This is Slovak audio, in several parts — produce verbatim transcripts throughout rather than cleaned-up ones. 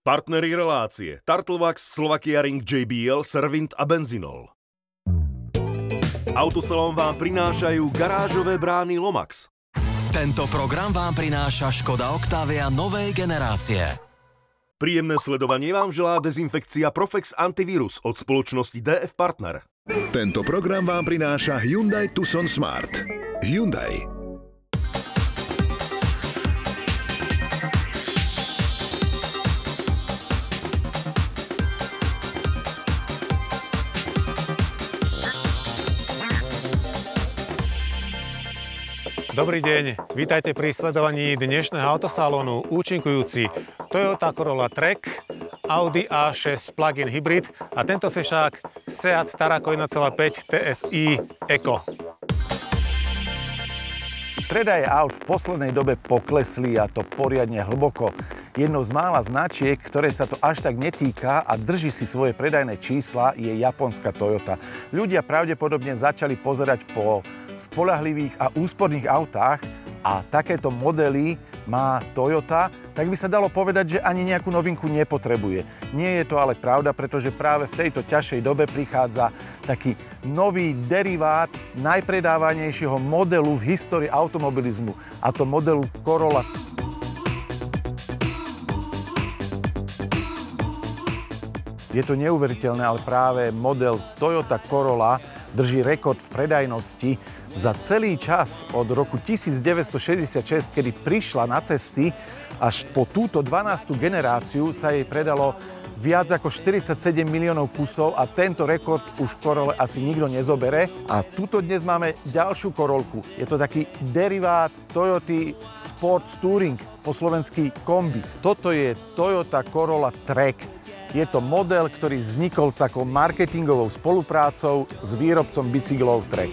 Partneri relácie Turtlevax, Slovakia Ring, jé bé el, Servint a Benzinol. Autosalón vám prinášajú garážové brány Lomax. Tento program vám prináša Škoda Octavia novej generácie. Príjemné sledovanie vám želá dezinfekcia Profex Antivirus od spoločnosti dé ef Partner. Tento program vám prináša Hyundai Tucson Smart. Hyundai. Dobrý deň, vítajte pri sledovaní dnešného autosalónu. Účinkujúci Toyota Corolla Track, Audi á šesť plug-in hybrid a tento fešák Seat Tarraco jeden celá päť té es í Eco. Predaje aut v poslednej dobe poklesli, a to poriadne hlboko. Jednou z mála značiek, ktoré sa to až tak netýka a drží si svoje predajné čísla, je japonská Toyota. Ľudia pravdepodobne začali pozerať po spoľahlivých a úsporných autách a takéto modely má Toyota, tak by sa dalo povedať, že ani nejakú novinku nepotrebuje. Nie je to ale pravda, pretože práve v tejto ťažšej dobe prichádza taký nový derivát najpredávanejšieho modelu v histórii automobilizmu, a to modelu Corolla. Je to neuveriteľné, ale práve model Toyota Corolla drží rekord v predajnosti. Za celý čas od roku devätnásťstošesťdesiatšesť, kedy prišla na cesty, až po túto dvanástu generáciu sa jej predalo viac ako štyridsaťsedem miliónov kusov a tento rekord už Corolle asi nikto nezobere. A tuto dnes máme ďalšiu Corolku. Je to taký derivát Toyoty Sports Touring, po slovensky kombi. Toto je Toyota Corolla Track. Je to model, ktorý vznikol takou marketingovou spoluprácou s výrobcom bicyklov Trek.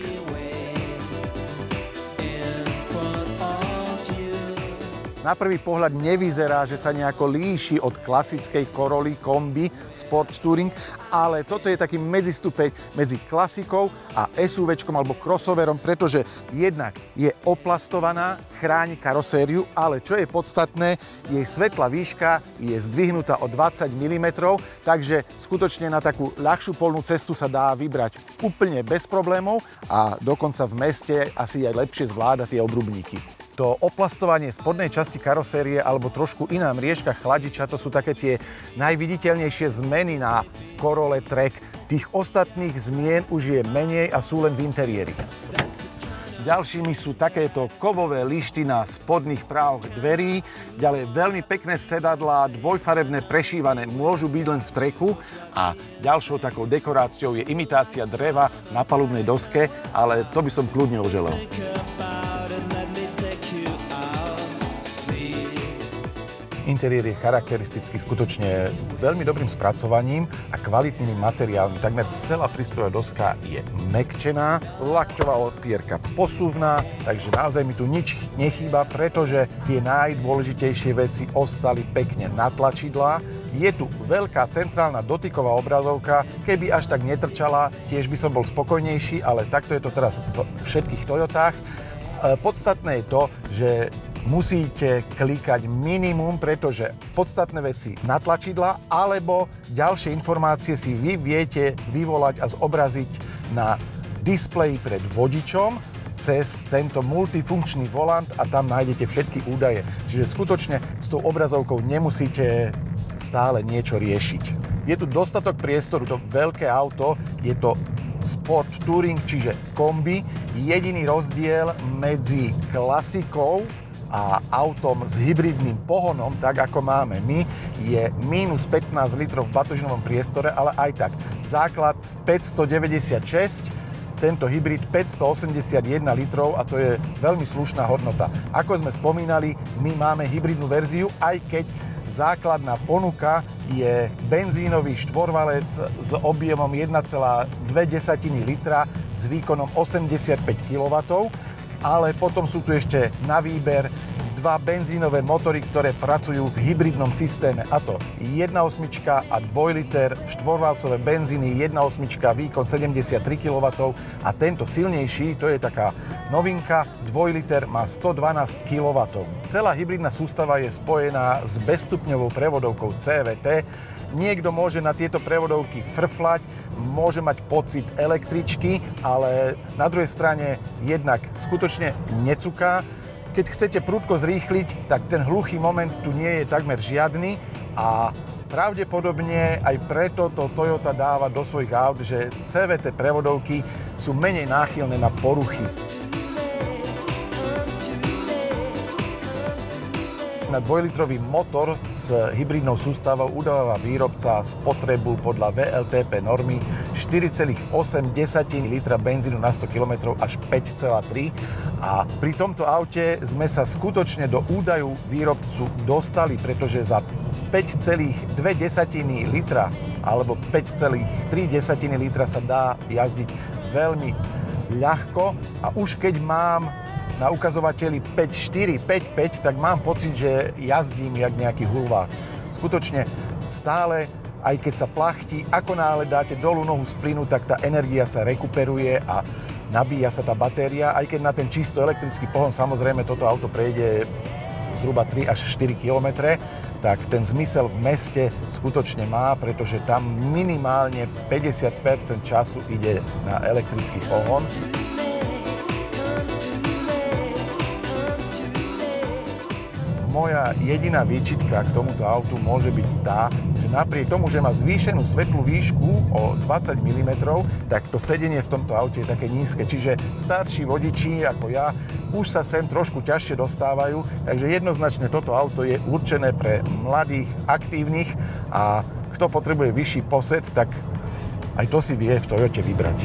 Na prvý pohľad nevyzerá, že sa nejako líši od klasickej Corolly kombi Sports Touring, ale toto je taký medzistupeň medzi klasikou a SUVčkom alebo crossoverom, pretože jednak je oplastovaná, chráni karosériu, ale čo je podstatné, jej svetlá výška je zdvihnutá o dvadsať milimetrov, takže skutočne na takú ľahšiu polnú cestu sa dá vybrať úplne bez problémov a dokonca v meste asi aj lepšie zvláda tie obrubníky. To oplastovanie spodnej časti karosérie alebo trošku iná mriežka chladiča, to sú také tie najviditeľnejšie zmeny na Corolle Track. Tých ostatných zmien už je menej a sú len v interiéri. Ďalšími sú takéto kovové lišty na spodných právoch dverí, ďalej veľmi pekné sedadlá, dvojfarebné prešívané, môžu byť len v Tracku a ďalšou takou dekoráciou je imitácia dreva na palubnej doske, ale to by som kľudne oželel. Interiér je charakteristický skutočne veľmi dobrým spracovaním a kvalitnými materiálmi. Takmer celá prístrojová doska je mäkčená, lakťová opierka posuvná, takže naozaj mi tu nič nechýba, pretože tie najdôležitejšie veci ostali pekne na tlačidlá. Je tu veľká centrálna dotyková obrazovka, keby až tak netrčala, tiež by som bol spokojnejší, ale takto je to teraz v všetkých Toyotách. Podstatné je to, že musíte klikať minimum, pretože podstatné veci na tlačidla alebo ďalšie informácie si vy viete vyvolať a zobraziť na displeji pred vodičom cez tento multifunkčný volant a tam nájdete všetky údaje. Čiže skutočne s tou obrazovkou nemusíte stále niečo riešiť. Je tu dostatok priestoru, to veľké auto, je to Sport Touring, čiže kombi. Jediný rozdiel medzi klasikou a autom s hybridným pohonom, tak ako máme my, je mínus pätnásť litrov v batožinovom priestore, ale aj tak. Základ päťstodeväťdesiatšesť, tento hybrid päťstoosemdesiatjeden litrov a to je veľmi slušná hodnota. Ako sme spomínali, my máme hybridnú verziu, aj keď základná ponuka je benzínový štvorvalec s objemom jeden celá dve litra s výkonom osemdesiatpäť kilowattov, ale potom sú tu ešte na výber dva benzínové motory, ktoré pracujú v hybridnom systéme, a to jedna osmička a dva liter štvorvalcové benzíny, jedna osmička, výkon sedemdesiattri kilowattov a tento silnejší, to je taká novinka, dva liter má stodvanásť kilowattov. Celá hybridná sústava je spojená s bezstupňovou prevodovkou cé vé té. Niekto môže na tieto prevodovky frflať, môže mať pocit električky, ale na druhej strane jednak skutočne necuká. Keď chcete prudko zrýchliť, tak ten hluchý moment tu nie je takmer žiadny a pravdepodobne aj preto to Toyota dáva do svojich aut, že cé vé té prevodovky sú menej náchylné na poruchy. Na dvojlitrový motor s hybridnou sústavou udáva výrobca spotrebu podľa vé el té pé normy štyri celé osem litra benzínu na sto kilometrov až päť celé tri. A pri tomto aute sme sa skutočne do údaju výrobcu dostali, pretože za päť celé dve litra alebo päť celé tri litra sa dá jazdiť veľmi ľahko a už keď mám na ukazovateli päť štyri, päť päť, tak mám pocit, že jazdím jak nejaký hulvát. Skutočne stále, aj keď sa plachtí, ako náhle dáte dolu nohu z plynu, tak tá energia sa rekuperuje a nabíja sa tá batéria. Aj keď na ten čisto elektrický pohon, samozrejme, toto auto prejde zhruba tri až štyri kilometre, tak ten zmysel v meste skutočne má, pretože tam minimálne päťdesiat percent času ide na elektrický pohon. Moja jediná výčitka k tomuto autu môže byť tá, že napriek tomu, že má zvýšenú svetlú výšku o dvadsať milimetrov, tak to sedenie v tomto aute je také nízke. Čiže starší vodiči ako ja už sa sem trošku ťažšie dostávajú, takže jednoznačne toto auto je určené pre mladých, aktívnych a kto potrebuje vyšší posed, tak aj to si vie v Toyote vybrať.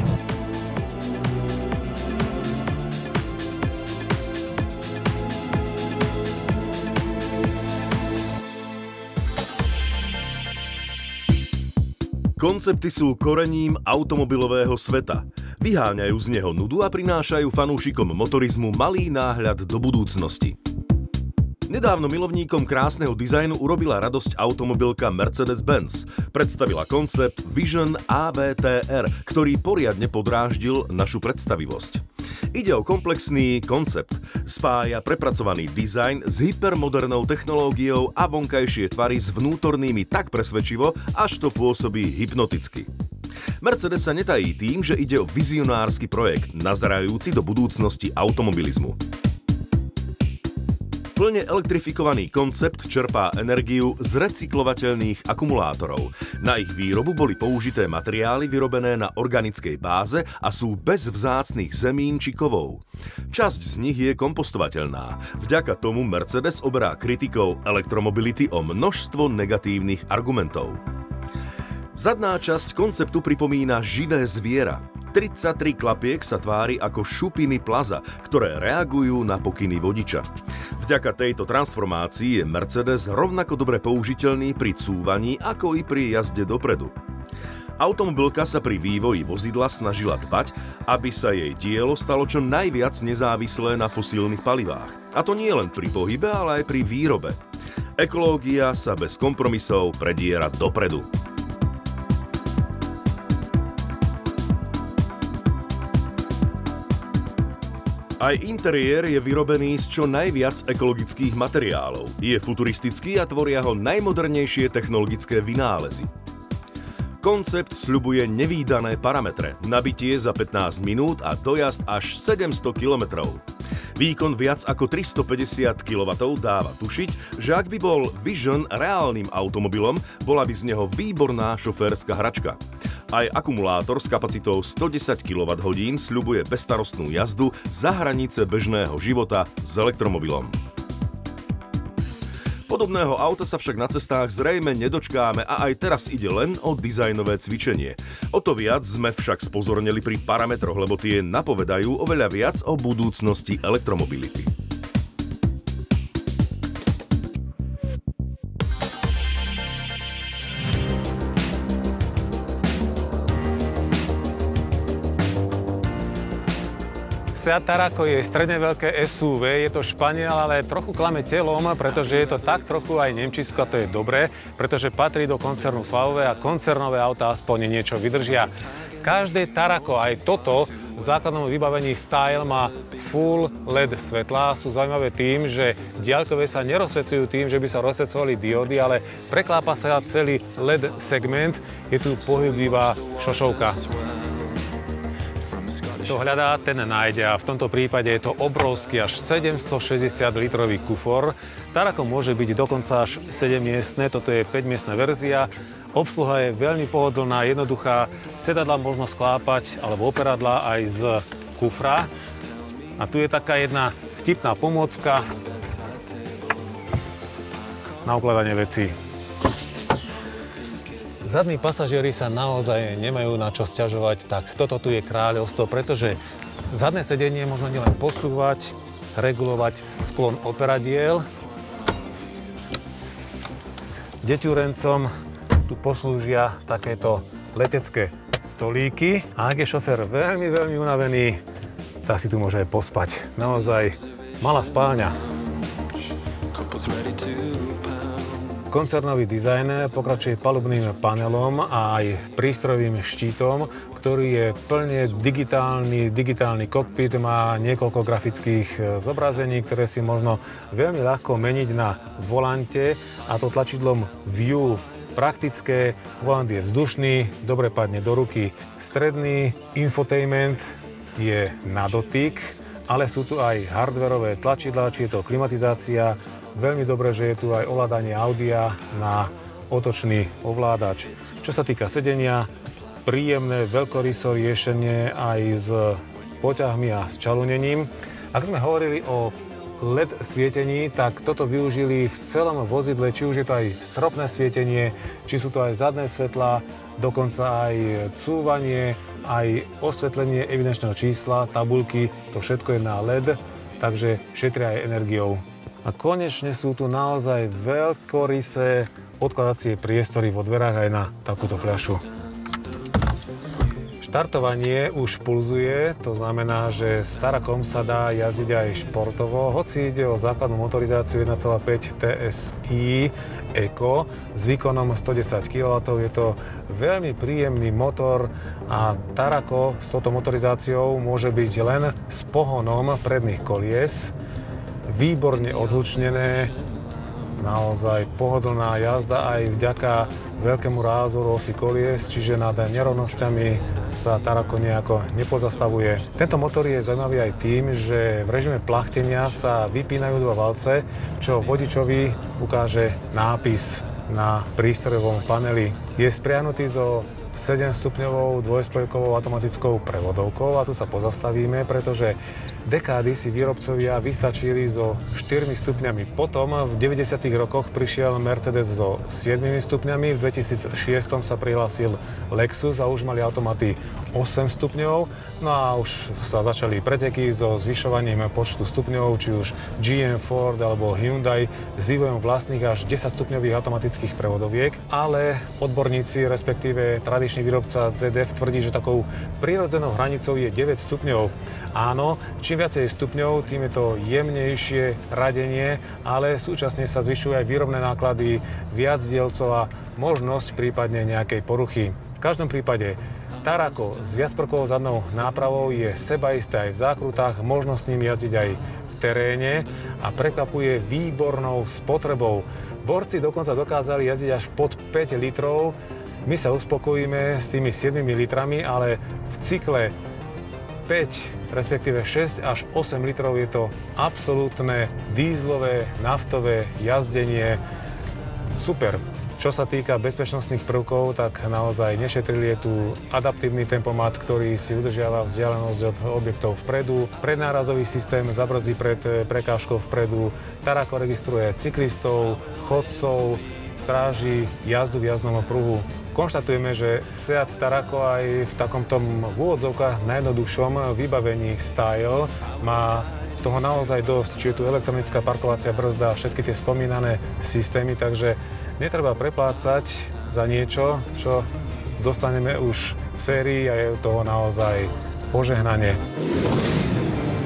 Koncepty sú korením automobilového sveta. Vyháňajú z neho nudu a prinášajú fanúšikom motorizmu malý náhľad do budúcnosti. Nedávno milovníkom krásneho dizajnu urobila radosť automobilka Mercedes-Benz. Predstavila koncept Vision á vé té er, ktorý poriadne podráždil našu predstavivosť. Ide o komplexný koncept. Spája prepracovaný dizajn s hypermodernou technológiou a vonkajšie tvary s vnútornými tak presvedčivo, až to pôsobí hypnoticky. Mercedes sa netají tým, že ide o vizionársky projekt, nazerajúci do budúcnosti automobilizmu. Plne elektrifikovaný koncept čerpá energiu z recyklovateľných akumulátorov. Na ich výrobu boli použité materiály vyrobené na organickej báze a sú bez vzácnych zemín či kovov. Časť z nich je kompostovateľná. Vďaka tomu Mercedes oberá kritikou elektromobility o množstvo negatívnych argumentov. Zadná časť konceptu pripomína živé zviera. tridsaťtri klapiek sa tvári ako šupiny plaza, ktoré reagujú na pokyny vodiča. Vďaka tejto transformácii je Mercedes rovnako dobre použiteľný pri cúvaní, ako i pri jazde dopredu. Automobilka sa pri vývoji vozidla snažila dbať, aby sa jej dielo stalo čo najviac nezávislé na fosílnych palivách. A to nie len pri pohybe, ale aj pri výrobe. Ekológia sa bez kompromisov prediera dopredu. Aj interiér je vyrobený z čo najviac ekologických materiálov. Je futuristický a tvoria ho najmodernejšie technologické vynálezy. Koncept sľubuje nevídané parametre, nabitie za pätnásť minút a dojazd až sedemsto kilometrov. Výkon viac ako tristopäťdesiat kilowattov dáva tušiť, že ak by bol Vision reálnym automobilom, bola by z neho výborná šoférska hračka. Aj akumulátor s kapacitou stodesať kilowatthodín sľubuje bezstarostnú jazdu za hranice bežného života s elektromobilom. Podobného auta sa však na cestách zrejme nedočkáme a aj teraz ide len o dizajnové cvičenie. O to viac sme však spozornili pri parametroch, lebo tie napovedajú oveľa viac o budúcnosti elektromobility. Seat Tarako je stredne veľké es ú vé, je to Španiel, ale trochu klame telom, pretože je to tak trochu aj nemčisko, a to je dobré, pretože patrí do koncernu vé vé a koncernové autá aspoň niečo vydržia. Každé Tarako, aj toto, v základnom vybavení Style má full el é dé svetlá. Sú zaujímavé tým, že diaľkové sa nerozsvecujú tým, že by sa rozsvecovali diódy, ale preklápa sa celý el é dé segment. Je tu pohyblivá šošovka. Kto hľadá, ten nájde a v tomto prípade je to obrovský až sedemstošesťdesiat litrový kufor. Tarako môže byť dokonca až sedemmiestne, toto je päťmiestna verzia. Obsluha je veľmi pohodlná, jednoduchá. Sedadla možno sklápať alebo operadla aj z kufra. A tu je taká jedna vtipná pomôcka na ukladanie vecí. Zadní pasažieri sa naozaj nemajú na čo sťažovať, tak toto tu je kráľovstvo, pretože zadné sedenie možno nielen posúvať, regulovať sklon operadiel. Deťurencom tu poslúžia takéto letecké stolíky. A ak je šofér veľmi, veľmi unavený, tak si tu môže aj pospať. Naozaj malá spálňa. Koncernový dizajn pokračuje palubným panelom a aj prístrojovým štítom, ktorý je plne digitálny, digitálny kokpit, má niekoľko grafických zobrazení, ktoré si možno veľmi ľahko meniť na volante, a to tlačidlom View. Praktické, volant je vzdušný, dobre padne do ruky. Stredný infotainment je na dotyk, ale sú tu aj hardwareové tlačidlá, či je to klimatizácia. Veľmi dobré, že je tu aj ovládanie audia na otočný ovládač. Čo sa týka sedenia, príjemné veľkoryso riešenie aj s poťahmi a s čalunením. Ak sme hovorili o el é dé svietení, tak toto využili v celom vozidle, či už je to aj stropné svietenie, či sú to aj zadné svetlá, dokonca aj cúvanie, aj osvetlenie evidenčného čísla, tabuľky, to všetko je na el é dé, takže šetria aj energiou. A konečne sú tu naozaj veľkorysé odkladacie priestory vo dverách aj na takúto fľašu. Štartovanie už pulzuje, to znamená, že s Tarakom sa dá jazdiť aj športovo, hoci ide o základnú motorizáciu jeden celá päť té es í Eco s výkonom stodesať kilowattov. Je to veľmi príjemný motor a Tarako s touto motorizáciou môže byť len s pohonom predných kolies. Výborne odhlučnené, naozaj pohodlná jazda aj vďaka veľkému rázoru osy kolies, čiže nad nerovnosťami sa Tarako nejako nepozastavuje. Tento motor je zaujímavý aj tým, že v režime plachtenia sa vypínajú dva valce, čo vodičovi ukáže nápis na prístrojovom paneli. Je spriahnutý so sedemstupňovou dvojspojkovou automatickou prevodovkou a tu sa pozastavíme, pretože dekády si výrobcovia vystačili so štyrmi stupňami. Potom v deväťdesiatych rokoch prišiel Mercedes so siedmimi stupňami, v dvetisícšesť sa prihlásil Lexus a už mali automaty osem stupňov. No a už sa začali preteky so zvyšovaním počtu stupňov, či už gé em, Ford alebo Hyundai s vývojom vlastných až desaťstupňových automatických prevodoviek, ale odborníci, respektíve tradičný výrobca zet ef tvrdí, že takou prirodzenou hranicou je deväť stupňov. Áno, čím viacej stupňov, tým je to jemnejšie radenie, ale súčasne sa zvyšujú aj výrobné náklady, viac dielcov a možnosť prípadne nejakej poruchy. V každom prípade Tarako s viacprvkovou zadnou nápravou je sebaisté aj v zákrutách, možno s ním jazdiť aj v teréne a prekvapuje výbornou spotrebou. Borci dokonca dokázali jazdiť až pod päť litrov. My sa uspokojíme s tými siedmimi litrami, ale v cykle päť, respektíve šesť až osem litrov je to absolútne dízlové, naftové jazdenie. Super. Čo sa týka bezpečnostných prvkov, tak naozaj nešetrili. Je tu adaptívny tempomat, ktorý si udržiava vzdialenosť od objektov vpredu. Prednárazový systém zabrzdí pred prekážkou vpredu. Tarako registruje cyklistov, chodcov, stráži jazdu v jazdnom pruhu. Konštatujeme, že Seat Tarako aj v takomto v úvodzovkách najjednoduchšom vybavení Style má toho naozaj dosť. Čiže tu elektronická parkovacia brzda, všetky tie spomínané systémy, takže netreba preplácať za niečo, čo dostaneme už v sérii a je toho naozaj požehnanie.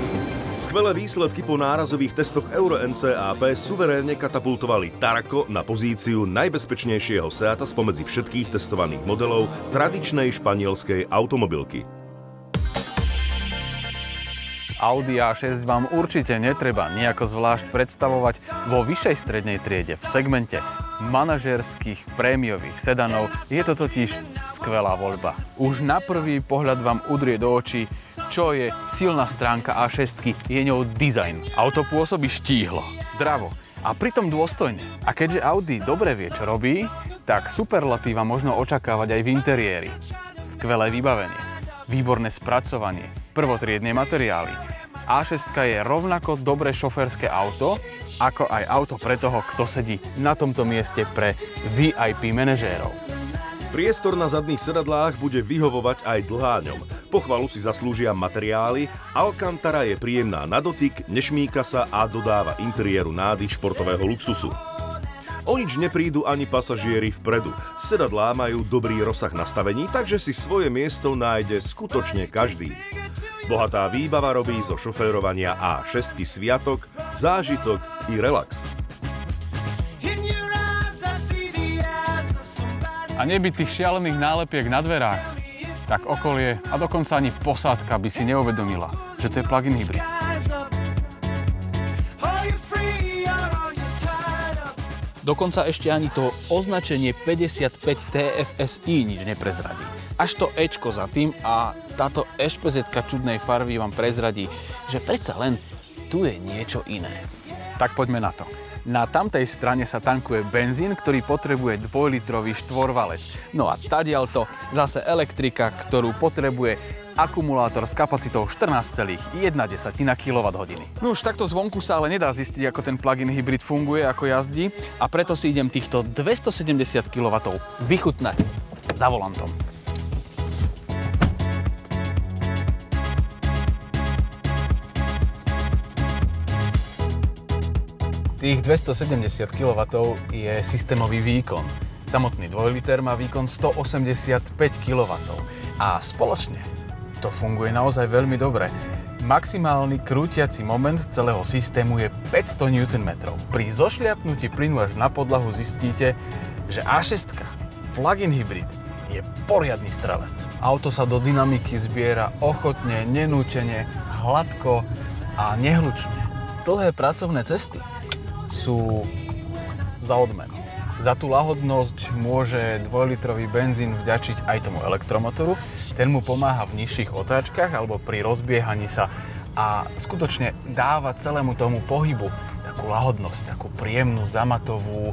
Skvelé výsledky po nárazových testoch Euro N C A P suverénne katapultovali Tarraco na pozíciu najbezpečnejšieho Seata spomedzi všetkých testovaných modelov tradičnej španielskej automobilky. Audi á šesť vám určite netreba nejako zvlášť predstavovať. Vo vyššej strednej triede v segmente manažérskych prémiových sedanov je to totiž skvelá voľba. Už na prvý pohľad vám udrie do očí, čo je silná stránka á šesť, je ňou dizajn. Auto pôsobí štíhlo, dravo a pritom dôstojne. A keďže Audi dobre vie, čo robí, tak superlatíva možno očakávať aj v interiéri. Skvelé vybavenie, výborné spracovanie, prvotriedne materiály. á šesť je rovnako dobré šoférske auto, ako aj auto pre toho, kto sedí na tomto mieste pre vé í pé manažérov. Priestor na zadných sedadlách bude vyhovovať aj dlháňom. Pochvalu si zaslúžia materiály, Alcantara je príjemná na dotyk, nešmíka sa a dodáva interiéru nádych športového luxusu. O nič neprídu ani pasažieri vpredu. Sedadlá majú dobrý rozsah nastavení, takže si svoje miesto nájde skutočne každý. Bohatá výbava robí zo šoférovania á šesť sviatok, zážitok i relax. A nebyť tých šialených nálepiek na dverách, tak okolie a dokonca ani posádka by si neuvedomila, že to je plug-in hybrid. Dokonca ešte ani to označenie päťdesiatpäť T F S I nič neprezradí. Až to Ečko za tým a táto ešpezetka čudnej farby vám prezradí, že predsa len tu je niečo iné. Tak poďme na to. Na tamtej strane sa tankuje benzín, ktorý potrebuje dvojlitrový štvorvalec. No a tadiaľto zase elektrika, ktorú potrebuje akumulátor s kapacitou štrnásť celá jedna kilowatthodiny. No už takto zvonku sa ale nedá zistiť, ako ten plug-in hybrid funguje, ako jazdí, a preto si idem týchto dvestosedemdesiat kilowattov vychutnať za volantom. Tých dvestosedemdesiat kilowattov je systémový výkon. Samotný dvojliter má výkon stoosemdesiatpäť kilowattov a spoločne to funguje naozaj veľmi dobre. Maximálny krútiaci moment celého systému je päťsto newtonmetrov. Pri zošliapnutí plynu až na podlahu zistíte, že á šesť plug-in hybrid je poriadny strelec. Auto sa do dynamiky zbiera ochotne, nenútene, hladko a nehlučne. Dlhé pracovné cesty sú za odmenu. Za tú lahodnosť môže dvojlitrový benzín vďačiť aj tomu elektromotoru. Ten mu pomáha v nižších otáčkach alebo pri rozbiehaní sa a skutočne dáva celému tomu pohybu takú lahodnosť, takú príjemnú zamatovú,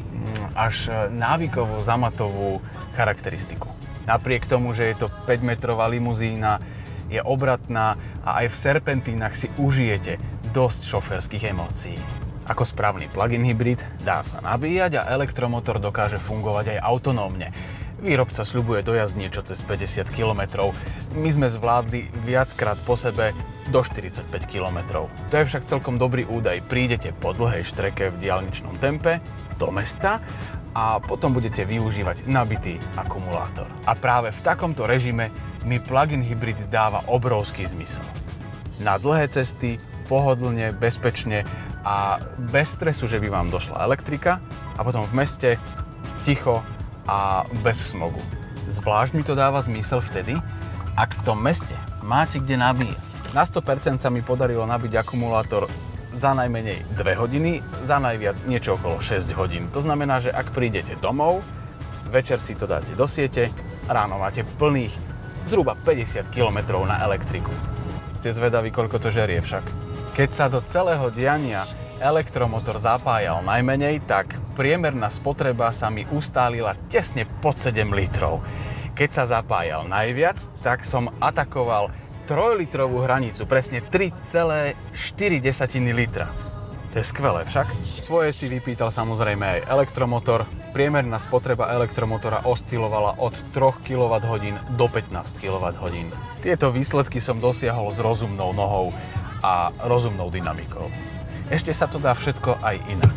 až návykovo zamatovú charakteristiku. Napriek tomu, že je to päťmetrová limuzína, je obratná a aj v serpentínach si užijete dosť šoférskych emócií. Ako správny plug-in hybrid dá sa nabíjať a elektromotor dokáže fungovať aj autonómne. Výrobca sľubuje dojazd niečo cez päťdesiat kilometrov. My sme zvládli viackrát po sebe do štyridsaťpäť kilometrov. To je však celkom dobrý údaj. Prídete po dlhej štreke v diaľničnom tempe do mesta a potom budete využívať nabitý akumulátor. A práve v takomto režime mi plug-in hybrid dáva obrovský zmysel. Na dlhé cesty, pohodlne, bezpečne a bez stresu, že by vám došla elektrika a potom v meste ticho a bez smogu. Zvlášť mi to dáva zmysel vtedy, ak v tom meste máte kde nabíjať. Na sto percent sa mi podarilo nabiť akumulátor za najmenej dve hodiny, za najviac niečo okolo šesť hodín. To znamená, že ak prídete domov, večer si to dáte do siete, ráno máte plných zhruba päťdesiat kilometrov na elektriku. Ste zvedaví, koľko to žerie však? Keď sa do celého diania elektromotor zapájal najmenej, tak priemerná spotreba sa mi ustálila tesne pod sedem litrov. Keď sa zapájal najviac, tak som atakoval trojlitrovú hranicu, presne tri celé štyri litra. To je skvelé však. Svoje si vypýtal samozrejme aj elektromotor. Priemerná spotreba elektromotora oscilovala od tri kilowatthodiny do pätnásť kilowatthodín. Tieto výsledky som dosiahol s rozumnou nohou a rozumnou dynamikou. Ešte sa to dá všetko aj inak.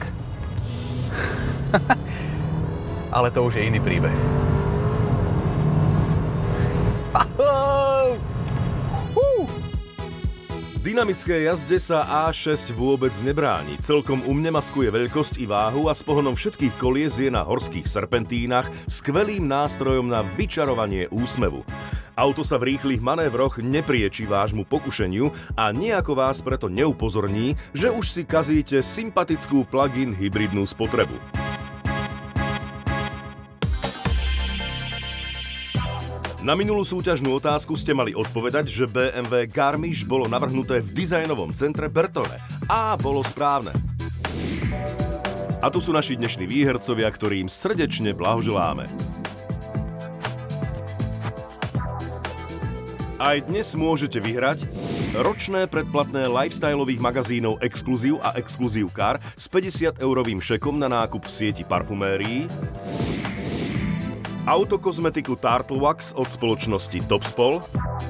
Ale to už je iný príbeh. Dynamické jazde sa á šesť vôbec nebráni. Celkom umne maskuje veľkosť i váhu a s pohonom všetkých kolies je na horských serpentínach skvelým nástrojom na vyčarovanie úsmevu. Auto sa v rýchlych manévroch neprieči vášmu pokušeniu a nejako vás preto neupozorní, že už si kazíte sympatickú plug-in hybridnú spotrebu. Na minulú súťažnú otázku ste mali odpovedať, že bé em vé Garmisch bolo navrhnuté v dizajnovom centre Bertone. A bolo správne. A tu sú naši dnešní výhercovia, ktorým srdečne blahoželáme. Aj dnes môžete vyhrať ročné predplatné lifestyleových magazínov Exclusive a Exclusive Car s päťdesiat eurovým šekom na nákup v sieti parfumérií, autokozmetiku Turtle Wax od spoločnosti Topspol,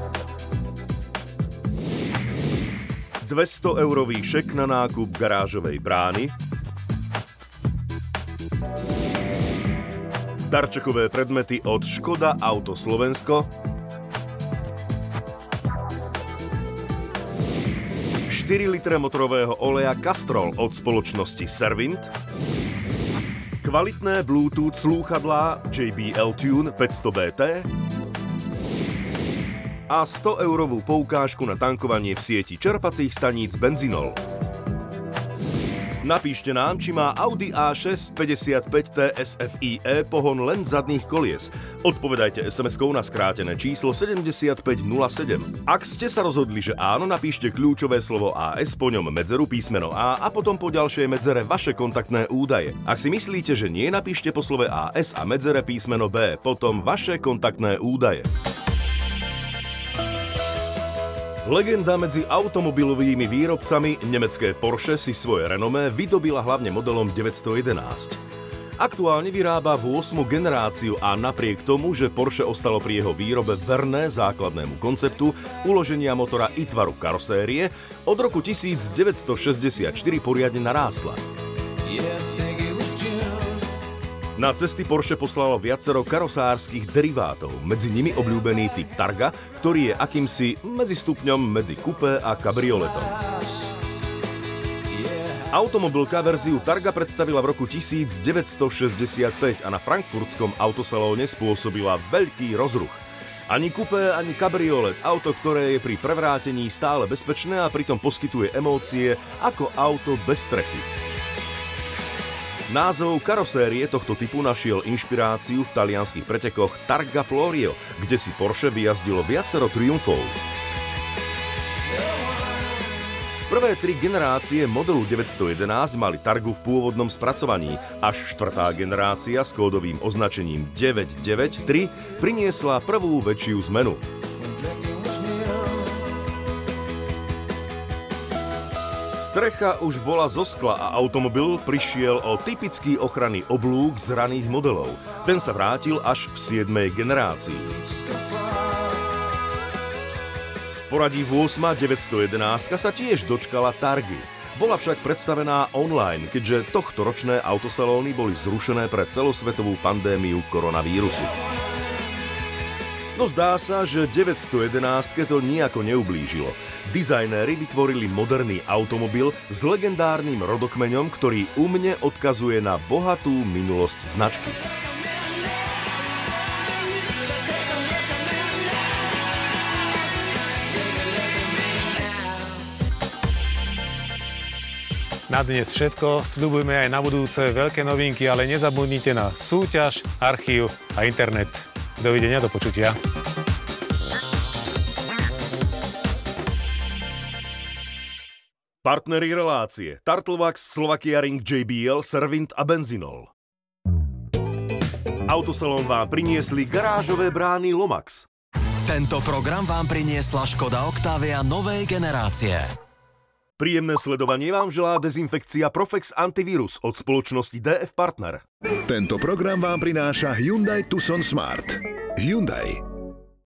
dvesto eurový šek na nákup garážovej brány, darčekové predmety od Škoda Auto Slovensko, štyri litre motorového oleja Castrol od spoločnosti Servint, kvalitné Bluetooth slúchadlá jé bé el Tune päťsto bé té a sto eurovú poukážku na tankovanie v sieti čerpacích staníc Benzinol. Napíšte nám, či má Audi á šesť päťdesiatpäť té es ef í é pohon len zadných kolies. Odpovedajte es em eskou na skrátené číslo sedemdesiatpäť nula sedem. Ak ste sa rozhodli, že áno, napíšte kľúčové slovo á es, po ňom medzeru písmeno A a potom po ďalšej medzere vaše kontaktné údaje. Ak si myslíte, že nie, napíšte po slove á es a medzere písmeno B, potom vaše kontaktné údaje. Legenda medzi automobilovými výrobcami, nemecké Porsche si svoje renomé vydobila hlavne modelom deväťsto jedenásť. Aktuálne vyrába v ôsmu generáciu a napriek tomu, že Porsche ostalo pri jeho výrobe verné základnému konceptu uloženia motora i tvaru karosérie, od roku devätnásťstošesťdesiatštyri poriadne narástla. Na cesty Porsche poslalo viacero karosárskych derivátov, medzi nimi obľúbený typ Targa, ktorý je akýmsi medzistupňom medzi kupé a kabrioletom. Automobilka verziu Targa predstavila v roku devätnásťstošesťdesiatpäť a na frankfurtskom autosalóne spôsobila veľký rozruch. Ani kupé, ani kabriolet, auto, ktoré je pri prevrátení stále bezpečné a pritom poskytuje emócie ako auto bez strechy. Názov karosérie tohto typu našiel inšpiráciu v talianskych pretekoch Targa Florio, kde si Porsche vyjazdilo viacero triumfov. Prvé tri generácie modelu deväťsto jedenásť mali Targu v pôvodnom spracovaní, až štvrtá generácia s kódovým označením deväť deväť tri priniesla prvú väčšiu zmenu. Strecha už bola zo skla a automobil prišiel o typický ochranný oblúk z raných modelov. Ten sa vrátil až v siedmej generácii. V poradí v ôsma deväťsto jedenásť sa tiež dočkala Targy. Bola však predstavená online, keďže tohtoročné autosalóny boli zrušené pre celosvetovú pandémiu koronavírusu. No zdá sa, že deväťsto jedenásť to nijako neublížilo. Dizajnéri vytvorili moderný automobil s legendárnym rodokmeňom, ktorý umne odkazuje na bohatú minulosť značky. Na dnes všetko, sľubujeme aj na budúce veľké novinky, ale nezabudnite na súťaž, archív a internet. Dovidenia, do počutia. Partneri relácie Turtle Wax, Slovakia Ring, jé bé el, Servint a Benzinol. Autosalón vám priniesli garážové brány Lomax. Tento program vám priniesla Škoda Octavia novej generácie. Príjemné sledovanie vám želá dezinfekcia Profex Antivirus od spoločnosti dé ef Partner. Tento program vám prináša Hyundai Tucson Smart. Hyundai.